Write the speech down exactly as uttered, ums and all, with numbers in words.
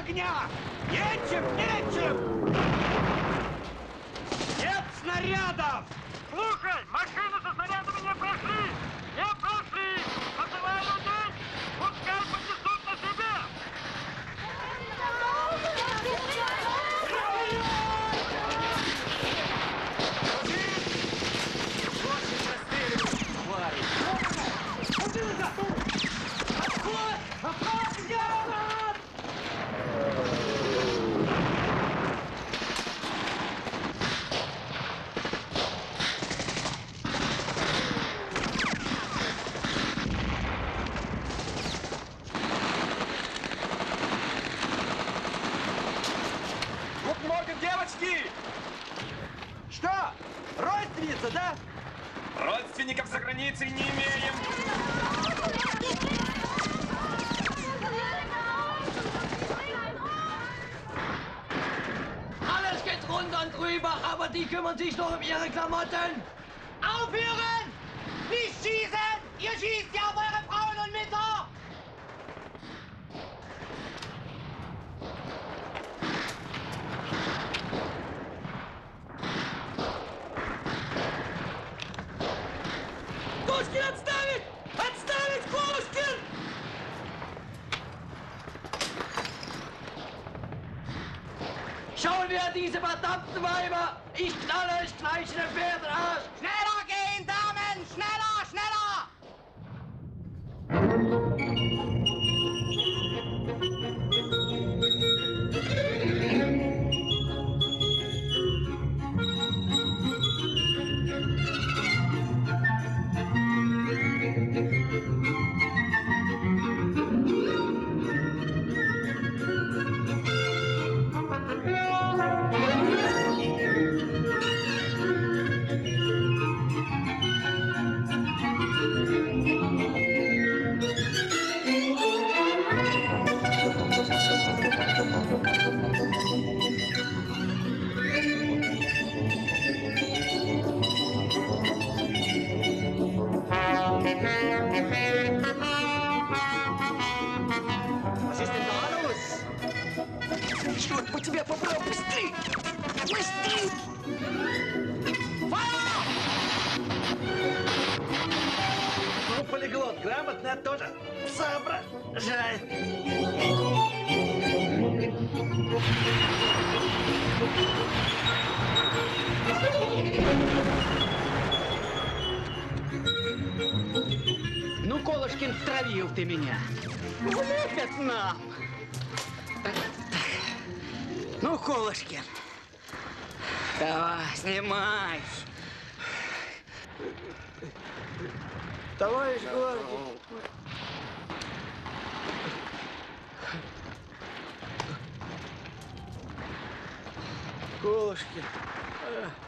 огня! Нечем, нечем! Нет снарядов! Слушай, машины со снарядами не прошли! Не прошли! Позывай людей! Пускай понесут на себе! Девочки! Что? Родственница, да? Родственников за границей не имеем. Alles geht runter und drüber, aber die kümmern sich noch um ihre Klamotten. Aufhören! Nicht schießen! Ihr schießt ja auf eure Frauen und Mütter! Кошкин, отставить! Отставить, Кошкин! Schauen wir diese verdammten Weiber! Ich knalle euch gleich in den Pferdenarsch! Schneller gehen, Damen! Schneller, schneller! Was ist denn da los? Черт бы тебя побрал! Быстрей! Быстрей! Файл! Ну, полиглот грамотно тоже соображает. Ну, Колышкин, втравил ты меня. Уехать нам. Ну, Колышкин, давай, снимай. Товарищ гвардии. Колышкин.